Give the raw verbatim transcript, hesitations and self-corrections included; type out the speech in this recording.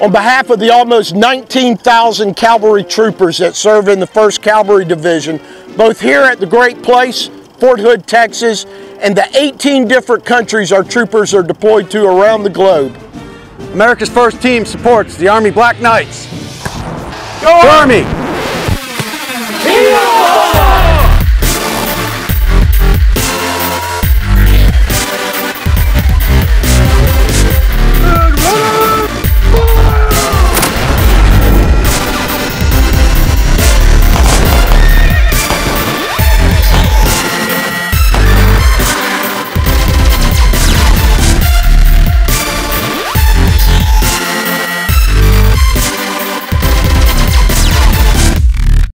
On behalf of the almost nineteen thousand cavalry troopers that serve in the first Cavalry Division, both here at the Great Place, Fort Hood, Texas, and the eighteen different countries our troopers are deployed to around the globe. America's First Team supports the Army Black Knights. Go Army!